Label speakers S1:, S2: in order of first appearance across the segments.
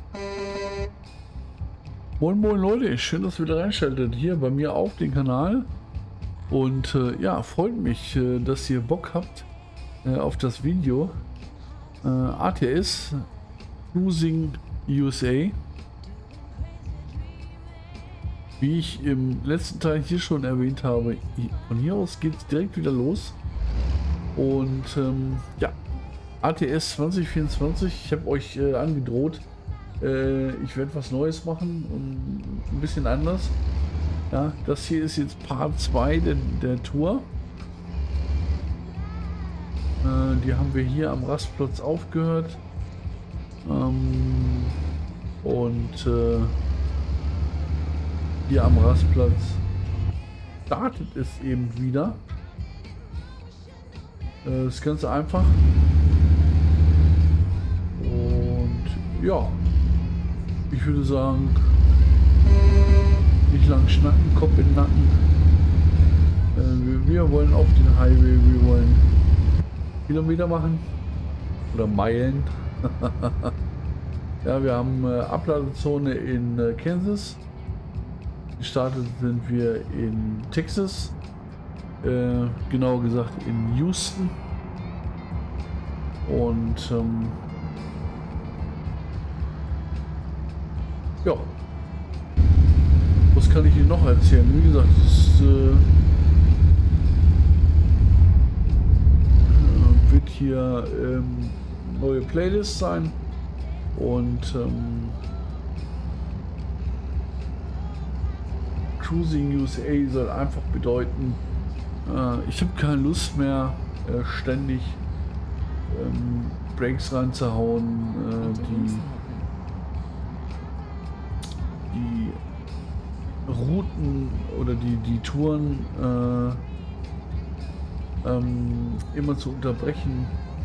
S1: Moin moin Leute, schön, dass ihr wieder reinschaltet hier bei mir auf den Kanal. Und ja, freut mich, dass ihr Bock habt auf das Video. ATS Cruising USA. Wie ich im letzten Teil hier schon erwähnt habe, von hier aus geht es direkt wieder los. Und ja, ATS 2024, ich habe euch angedroht, ich werde was Neues machen und ein bisschen anders. Ja, das hier ist jetzt Part 2 der Tour. Die haben wir hier am Rastplatz aufgehört. Und hier am Rastplatz startet es eben wieder. Das ist ganz einfach. Und ja, ich würde sagen, nicht lang schnacken, Kopf in den Nacken. Wir wollen auf den Highway, wir wollen Kilometer machen oder Meilen. Ja, wir haben Abladezone in Kansas. Gestartet sind wir in Texas, genauer gesagt in Houston. Und ja, was kann ich Ihnen noch erzählen? Wie gesagt, es wird hier neue Playlist sein und Cruising USA soll einfach bedeuten, ich habe keine Lust mehr, ständig Breaks reinzuhauen, die Routen oder die Touren immer zu unterbrechen,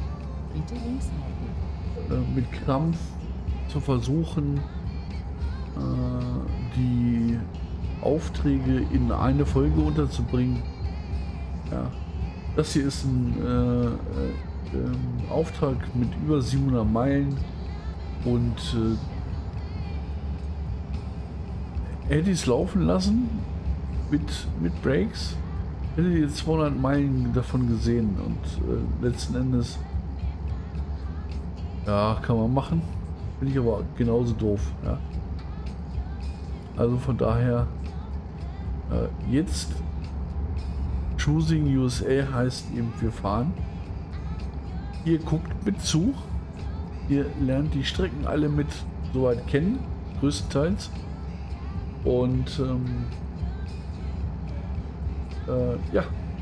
S1: mit Krampf zu versuchen, die Aufträge in eine Folge unterzubringen. Ja, das hier ist ein Auftrag mit über 700 Meilen und hätte ich es laufen lassen mit Breaks, hätte ich jetzt 200 Meilen davon gesehen und letzten Endes, ja, kann man machen, bin ich aber genauso doof. Ja. Also von daher, jetzt Cruising USA heißt eben, wir fahren. Ihr guckt mit zu, ihr lernt die Strecken alle mit soweit kennen, größtenteils. Und ja,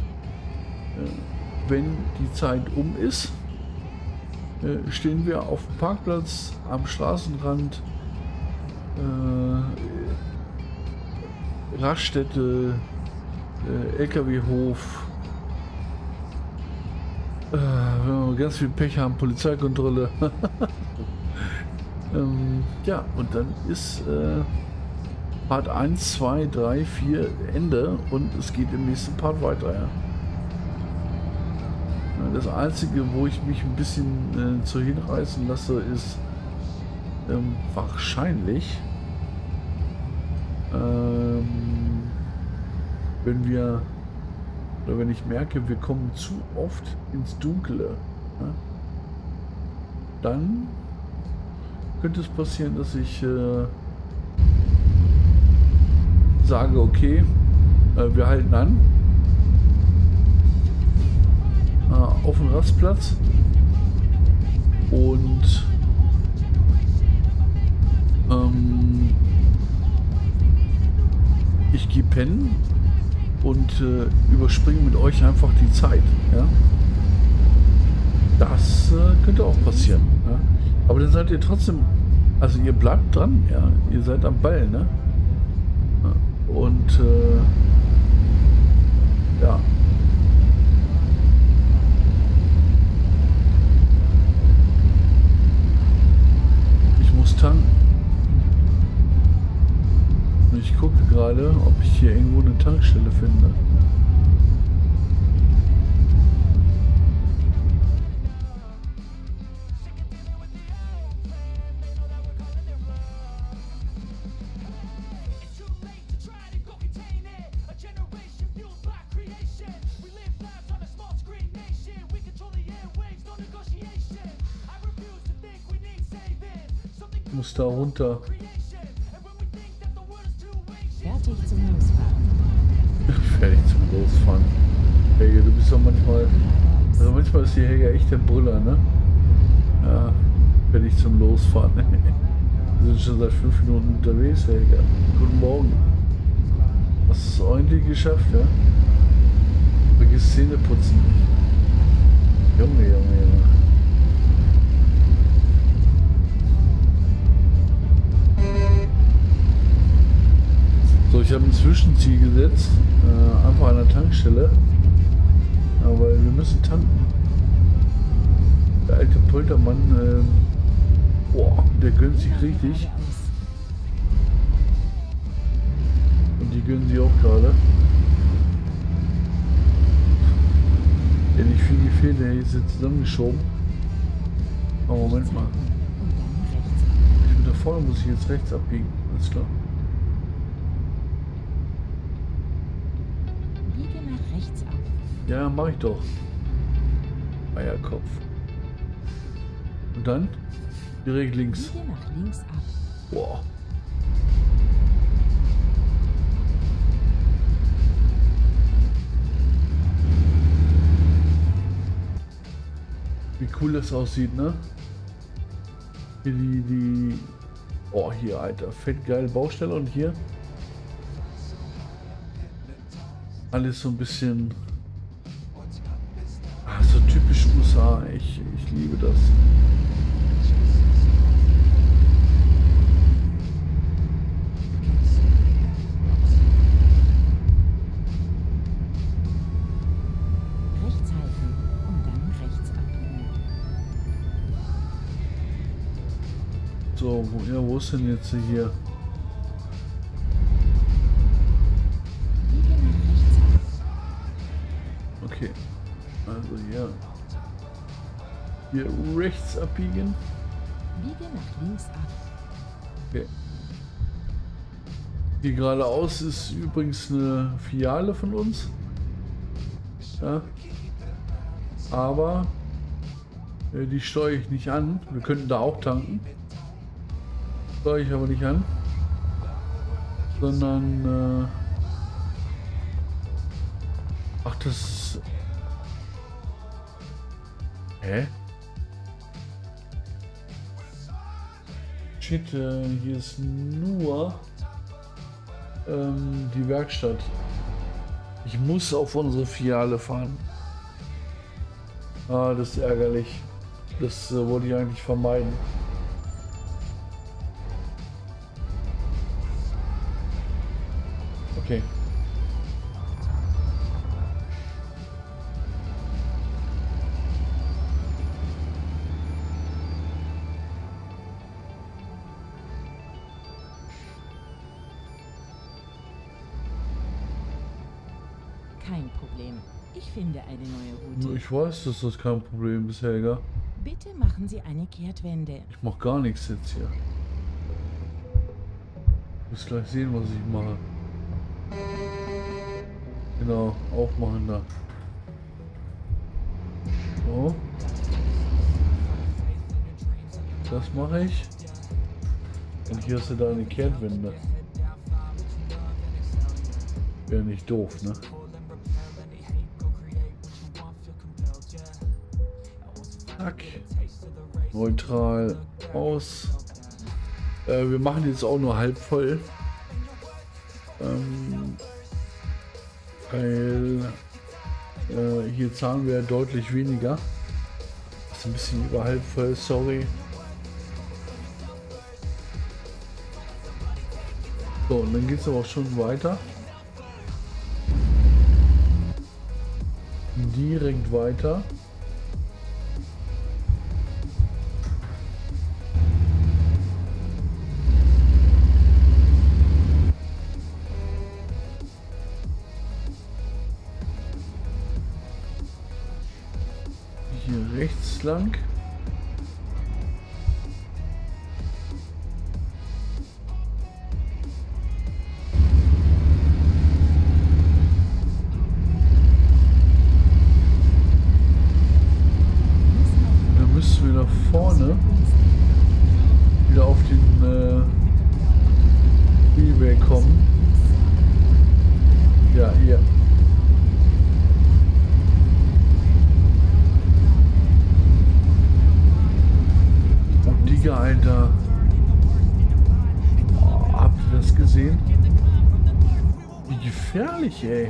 S1: wenn die Zeit um ist, stehen wir auf dem Parkplatz am Straßenrand, Raststätte, LKW-Hof, wenn wir ganz viel Pech haben, Polizeikontrolle. Ja, und dann ist Part 1, 2, 3, 4 Ende und es geht im nächsten Part weiter. Ja. Das Einzige, wo ich mich ein bisschen zu hinreißen lasse, ist wahrscheinlich, wenn ich merke, wir kommen zu oft ins Dunkle, ja, dann könnte es passieren, dass ich sage, okay, wir halten an auf dem Rastplatz und ich gehe pennen und überspringe mit euch einfach die Zeit. Ja? Das könnte auch passieren. Ja? Aber dann seid ihr trotzdem, also ihr bleibt dran, ja, ihr seid am Ball, ne? Und ja. Ich muss tanken. Und ich gucke gerade, ob ich hier irgendwo eine Tankstelle finde. muss da runter.
S2: Fertig zum Losfahren.
S1: Fertig zum Losfahren. Helge, du bist doch manchmal... Also manchmal ist die Helge echt der Brüller, ne? Ja, fertig zum Losfahren. Wir sind schon seit 5 Minuten unterwegs, Helge. Guten Morgen. Hast du es ordentlich geschafft, ja? Vergiss Zähneputzen nicht. Junge, Junge, Junge. So, ich habe ein Zwischenziel gesetzt, einfach an der Tankstelle, aber wir müssen tanken. Der alte Poltermann, boah, der gönnt sich richtig. Und die gönnen sie auch gerade. Ja, nicht viel gefehlt, der ist jetzt zusammengeschoben. Aber Moment mal. Ich bin da vorne, muss ich jetzt rechts abbiegen, alles klar.
S2: Rechts ab.
S1: Ja, mach ich doch. Eierkopf. Und dann? Direkt links.
S2: Biege nach links ab.
S1: Boah. Wie cool das aussieht, ne? Hier die... Oh, hier, Alter. Fett geil Baustelle und hier... Alles so ein bisschen so typisch USA. Ich liebe das.
S2: Rechts halten und dann rechts abbiegen.
S1: So, wo ist denn jetzt hier? Okay, also hier rechts abbiegen.
S2: Biege nach links ab.
S1: Okay. Hier geradeaus ist übrigens eine Filiale von uns. Ja. Aber die steuere ich nicht an. Wir könnten da auch tanken. Steuere ich aber nicht an. Sondern ach, das... Hä? Shit, hier ist nur die Werkstatt. Ich muss auf unsere Filiale fahren. Ah, das ist ärgerlich. Das wollte ich eigentlich vermeiden. Okay.
S2: Kein Problem. Ich finde eine neue Route.
S1: Ich weiß, dass das kein Problem ist, Helga.
S2: Bitte machen Sie eine Kehrtwende.
S1: Ich mach gar nichts jetzt hier. Du wirst gleich sehen, was ich mache. Genau, aufmachen da. So. Das mache ich. Und hier hast du da eine Kehrtwende. Wäre nicht doof, ne? Zack. Neutral aus. Wir machen jetzt auch nur halb voll. Weil hier zahlen wir deutlich weniger. Das ist ein bisschen über halb voll, sorry. So, und dann geht es aber auch schon weiter. Direkt weiter. Hier rechts lang. Dann müssen wir da vorne wieder auf den Flieger, Alter. Oh, habt ihr das gesehen? Wie gefährlich, ey.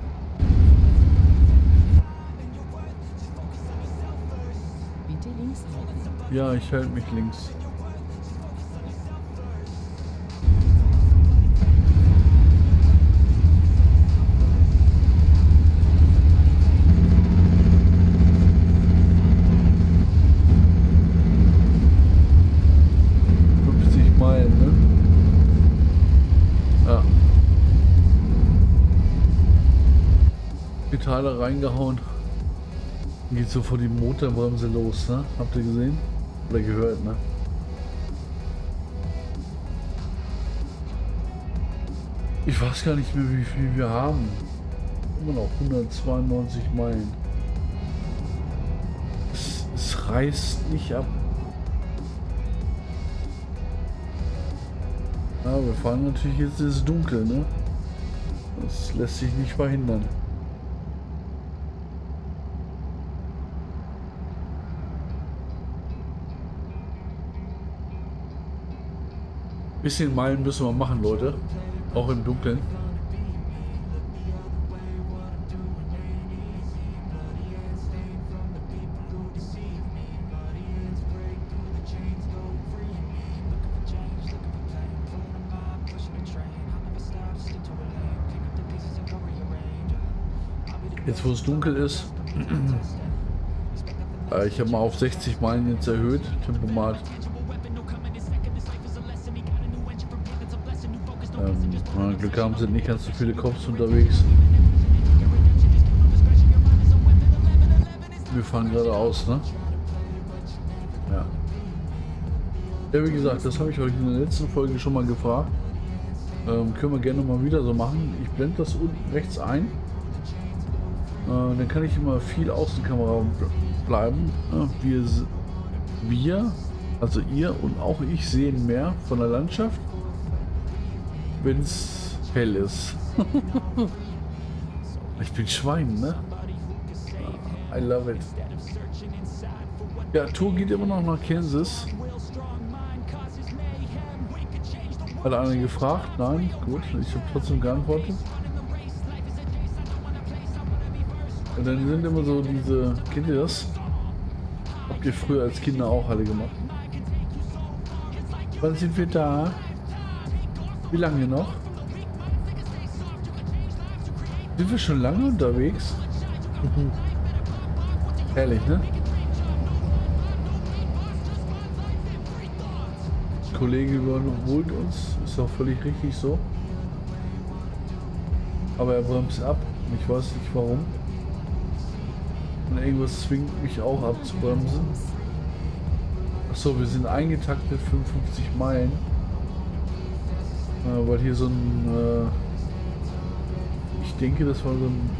S2: Bitte links halten.
S1: Ja, ich halte mich links. Teile reingehauen. Geht sofort die Motorbremse los, ne? Habt ihr gesehen? Oder gehört, ne? Ich weiß gar nicht mehr, wie viel wir haben. Immer noch 192 Meilen. Es reißt nicht ab. Ja, wir fahren natürlich jetzt ins Dunkel, ne? Das lässt sich nicht verhindern. Bisschen Meilen müssen wir machen, Leute. Auch im Dunkeln. Jetzt, wo es dunkel ist, ich habe mal auf 60 Meilen jetzt erhöht, Tempomat. Glück haben, sind nicht ganz so viele Cops unterwegs. Wir fahren geradeaus, ne? Ja. Ja, wie gesagt, das habe ich euch in der letzten Folge schon mal gefragt. Können wir gerne mal wieder so machen. Ich blende das unten rechts ein. Dann kann ich immer viel Außenkamera bleiben. Wir, also ihr und auch ich, sehen mehr von der Landschaft, wenn es hell ist. Ich bin Schwein, ne? I love it. Ja, Tour geht immer noch nach Kansas. Hat einer gefragt? Nein? Gut, ich habe trotzdem geantwortet. Und dann sind immer so diese... Kennt ihr das? Habt ihr früher als Kinder auch alle gemacht? Wann sind wir da? Wie lange noch? Sind wir schon lange unterwegs? Herrlich, ne? Der Kollege überholt uns, ist auch völlig richtig so. Aber er bremst ab, ich weiß nicht warum. Und irgendwas zwingt mich auch abzubremsen. Achso, wir sind eingetaktet 55 Meilen. Weil hier so ein, ich denke, das war so ein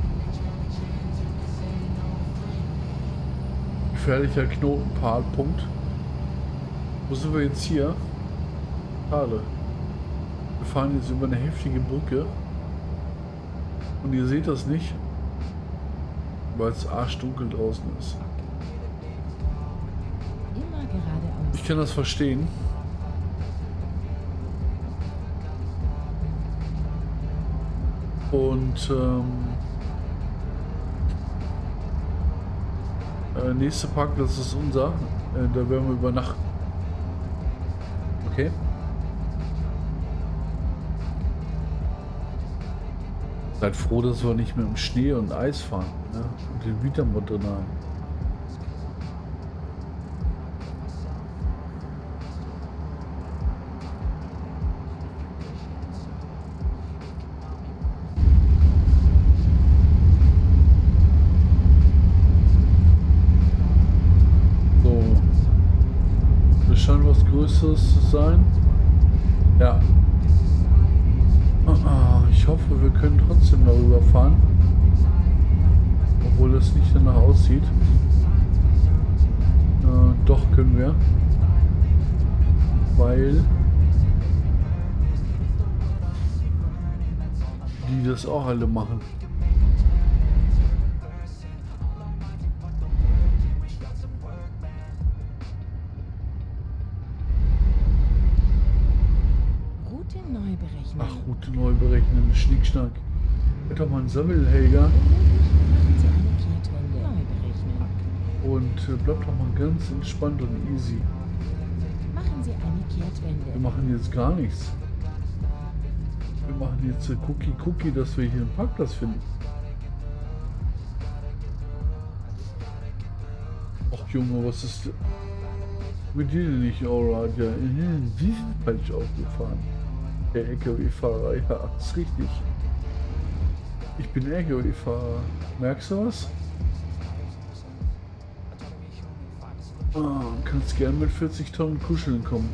S1: gefährlicher Knotenpunkt. Wo sind wir jetzt hier? Schade. Wir fahren jetzt über eine heftige Brücke. Und ihr seht das nicht, weil es arschdunkel draußen ist.
S2: Immer geradeaus.
S1: Ich kann das verstehen. Und nächster Parkplatz ist unser. Da werden wir übernachten. Okay. Seid froh, dass wir nicht mehr im Schnee und Eis fahren, ne? Und den Vitamin drin haben. So. Das scheint was Größeres zu sein. Ja. Ich hoffe, wir können trotzdem darüber fahren, obwohl es nicht danach aussieht. Doch können wir, weil die das auch alle machen.
S2: berechnen.
S1: Ach, Route neu berechnen, Schnickschnack. Hätte doch mal einen Sammelhelger.
S2: Machen Sie eine Kehrtwende. Neu berechnen.
S1: Und bleibt doch mal ganz entspannt und easy.
S2: Machen Sie eine
S1: Wir
S2: Kehrtwende.
S1: machen jetzt gar nichts. Wir machen jetzt Cookie, dass wir hier einen Parkplatz finden. Ach Junge, was ist mit dir denn nicht alright? Ja, die sind falsch aufgefahren. Der LKW-Fahrer, ja, ist richtig. Ich bin LKW-Fahrer. Merkst du was? Ah, kannst gern mit 40 Tonnen kuscheln kommen.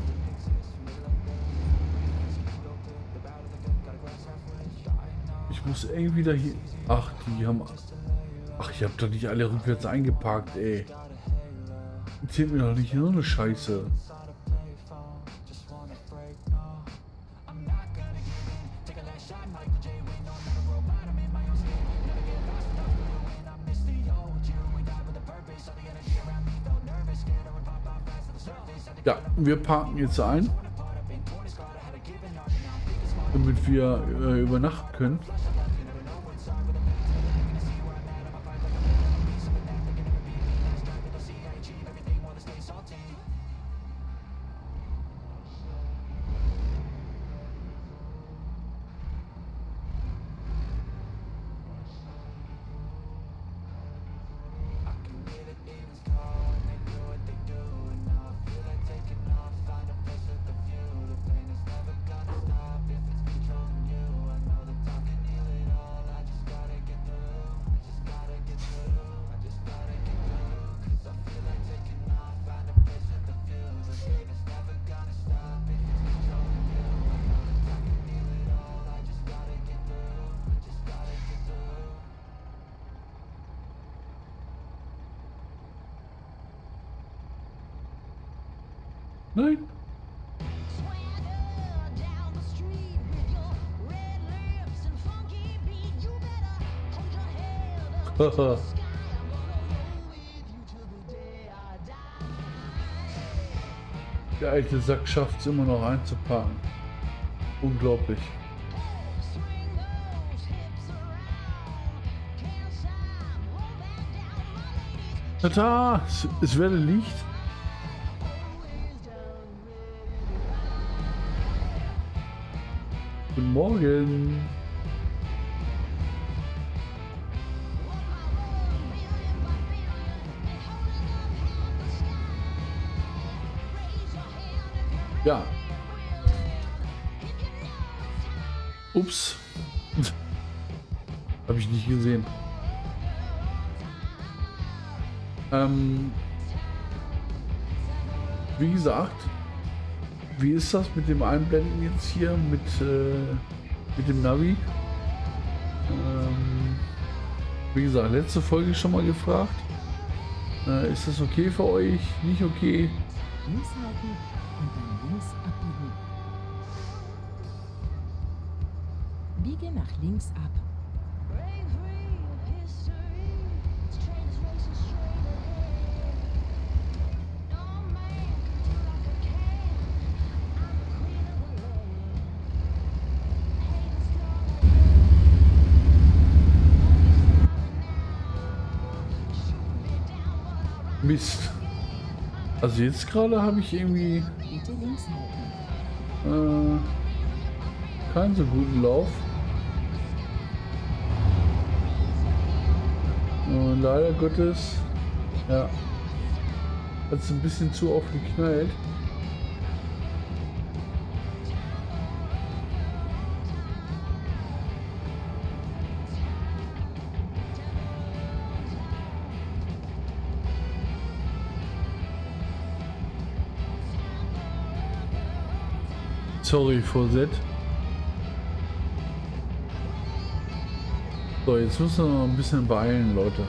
S1: Ich muss irgendwie da hier. Ach, die haben. Ach, ich hab doch nicht alle rückwärts eingeparkt, ey. Erzählt mir doch nicht nur eine Scheiße. Ja, wir parken jetzt ein, damit wir übernachten können. Nein. Haha. Der alte Sack schafft es immer noch einzuparken. Unglaublich. Tada! Es werde Licht. Guten Morgen. Ja. Ups. Habe ich nicht gesehen. Wie gesagt, wie ist das mit dem Einblenden jetzt hier mit dem Navi? Wie gesagt, letzte Folge schon mal gefragt. Ist das okay für euch? Nicht okay?
S2: Links halten und dann links abbiegen. Biege nach links ab.
S1: Mist. Also jetzt gerade habe ich irgendwie
S2: Bitte links halten.
S1: keinen so guten Lauf. Und leider Gottes, ja, hat es ein bisschen zu oft geknallt. Sorry for that. So, jetzt müssen wir noch ein bisschen beeilen, Leute.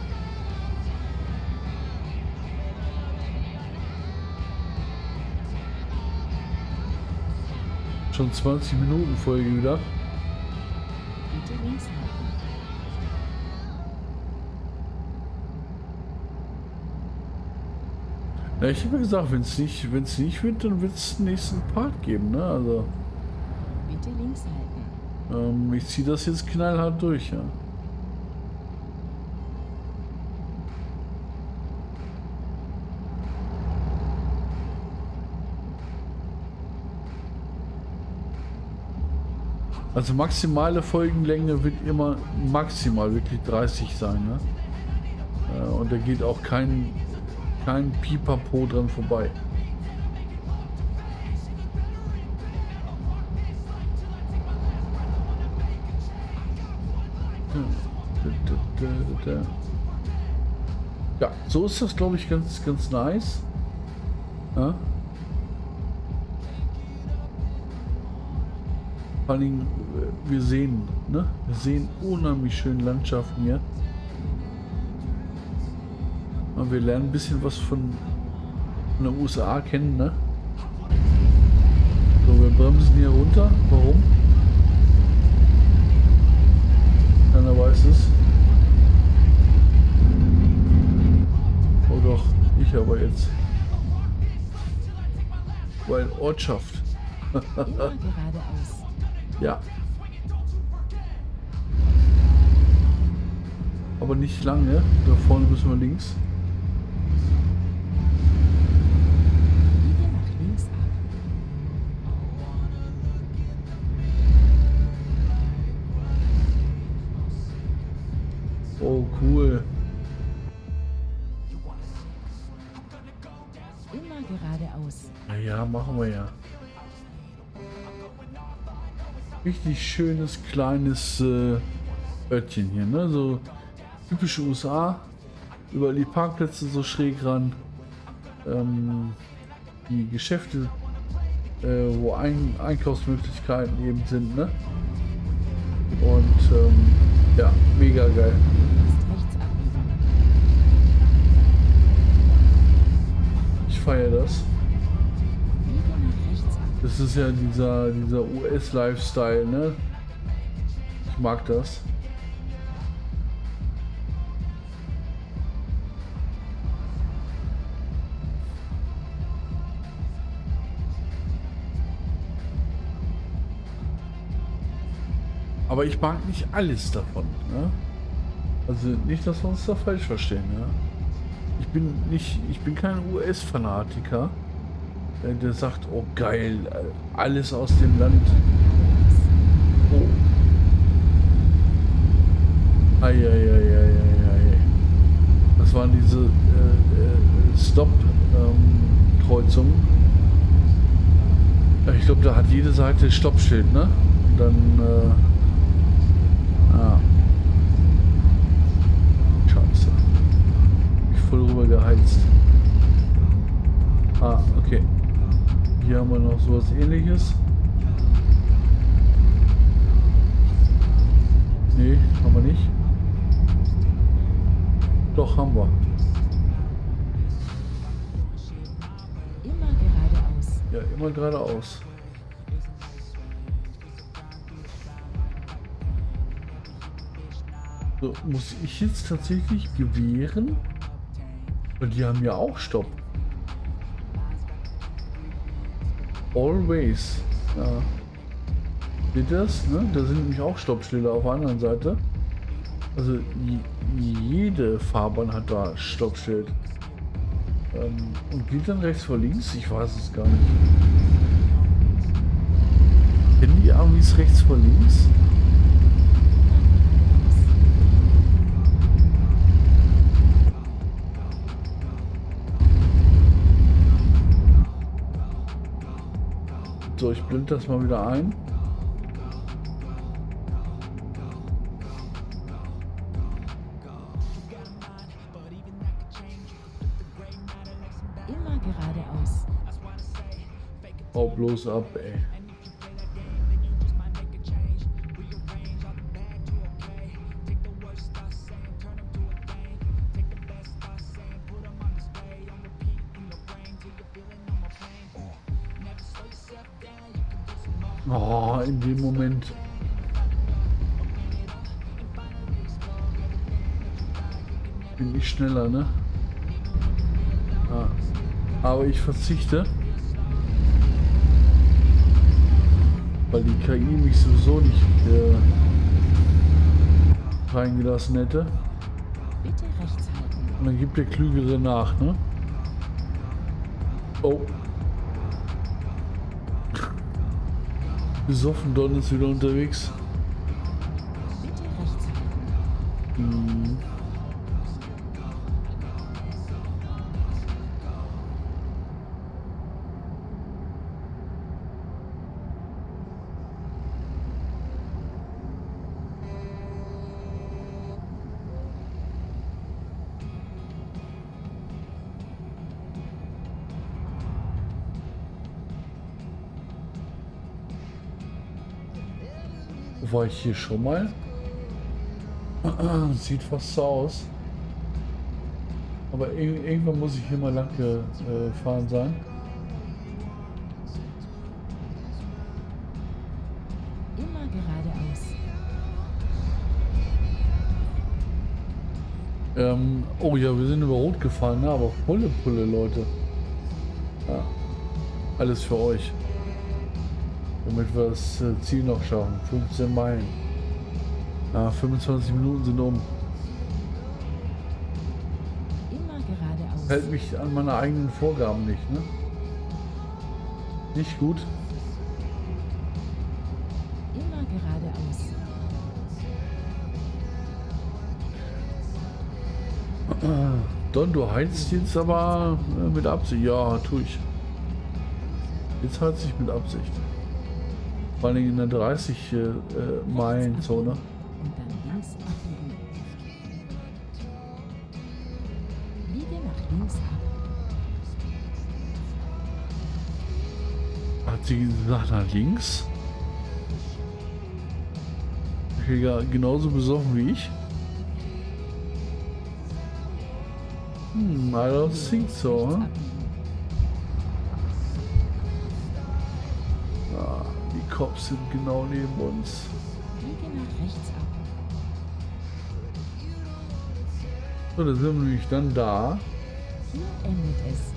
S1: Schon 20 Minuten Folge wieder.
S2: Bitte links halten.
S1: Ja, ich habe ja gesagt, wenn es nicht wird, dann wird es den nächsten Part geben, ne? Also.
S2: Bitte links halten.
S1: Ich ziehe das jetzt knallhart durch, ja. Also maximale Folgenlänge wird immer maximal wirklich 30 sein, ne? Und da geht auch kein Pipapo dran vorbei. Ja, so ist das, glaube ich, ganz nice. Ja? Vor allem, wir sehen unheimlich schöne Landschaften hier. Und wir lernen ein bisschen was von den USA kennen, ne? So, wir bremsen hier runter. Warum? Keiner weiß es. Oh doch, ich aber jetzt. Weil Ortschaft.
S2: Geradeaus.
S1: Ja. Aber nicht lange. Da vorne müssen wir links.
S2: Biege nach links ab.
S1: Oh, cool.
S2: Immer geradeaus.
S1: Naja, machen wir ja. Richtig schönes kleines Örtchen hier, ne? So typische USA. Überall die Parkplätze so schräg ran. Die Geschäfte, wo Einkaufsmöglichkeiten eben sind, ne? Und ja, mega geil.
S2: Jetzt rechts abbiegen.
S1: Ich feiere das.
S2: Biege nach rechts ab.
S1: Das ist ja dieser US-Lifestyle, ne? Ich mag das. Aber ich mag nicht alles davon, ne? Also nicht, dass wir uns da falsch verstehen, ja? Ich bin kein US-Fanatiker, der sagt, oh geil, alles aus dem Land. Oh. Eieieiei. Das waren diese Stop-Kreuzungen. Ich glaube, da hat jede Seite Stoppschild, ne? Und dann Scheiße. Ich voll rüber geheizt. Okay. Hier haben wir noch sowas Ähnliches. Nee, haben wir nicht. Doch, haben wir.
S2: Immer geradeaus.
S1: Ja, immer geradeaus. So, muss ich jetzt tatsächlich gewähren? Weil die haben ja auch Stopp. Always. Ja. Seht ihr das? Ne? Da sind nämlich auch Stoppschilder auf der anderen Seite. Also jede Fahrbahn hat da Stoppschild. Und geht dann rechts vor links? Ich weiß es gar nicht. Kennen die Amis rechts vor links? So, ich blende das mal wieder ein.
S2: Immer geradeaus.
S1: Hau bloß ab, ey. Oh, in dem Moment. Bin ich schneller, ne? Aber ich verzichte. Weil die KI mich sowieso nicht reingelassen hätte.
S2: Bitte rechts halten.
S1: Und dann gibt der Klügere nach, ne? Oh. Besoffen, Don ist wieder unterwegs.
S2: Bitte rechts halten.
S1: War ich hier schon mal? Sieht fast so aus. Aber irgendwann muss ich hier mal lang gefahren sein.
S2: Immer geradeaus.
S1: Oh ja, wir sind über Rot gefahren, ne? Aber volle Pulle, Leute. Ja. Alles für euch. Damit wir das Ziel noch schaffen. 15 Meilen. Ja, 25 Minuten sind um.
S2: Immer geradeaus.
S1: Hält mich an meine eigenen Vorgaben nicht, ne? Nicht gut.
S2: Immer geradeaus.
S1: Don, du heizt jetzt aber mit Absicht. Ja, tue ich. Jetzt heizt ich mit Absicht. Vor allem in der 30 Meilen Zone.
S2: Und dann links abbiegen. Biege nach links ab.
S1: Hat sie gesagt nach links? Ja, genauso besoffen wie ich. I don't think so.
S2: Rechts
S1: Huh?
S2: abbiegen.
S1: Ah, die Cops sind genau neben uns.
S2: Biege nach rechts ab.
S1: So, da sind wir nämlich dann da.
S2: Hier endet es.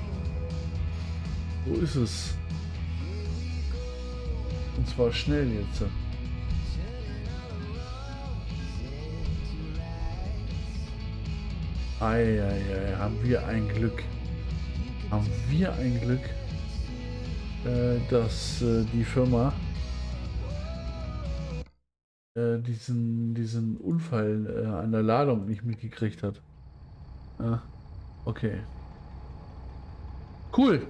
S1: So ist es. Und zwar schnell jetzt. Eieiei, haben wir ein Glück. Haben wir ein Glück, dass die Firma diesen Unfall an der Ladung nicht mitgekriegt hat. Ja, okay. Cool.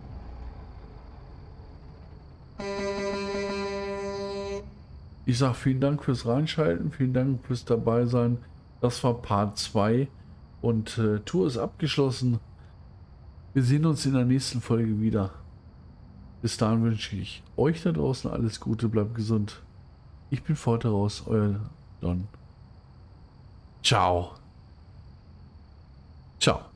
S1: Ich sage vielen Dank fürs Reinschalten, vielen Dank fürs dabei sein. Das war Part 2 und Tour ist abgeschlossen. Wir sehen uns in der nächsten Folge wieder. Bis dahin wünsche ich euch da draußen alles Gute, bleibt gesund. Ich bin fort heraus, euer Don. Ciao. Ciao.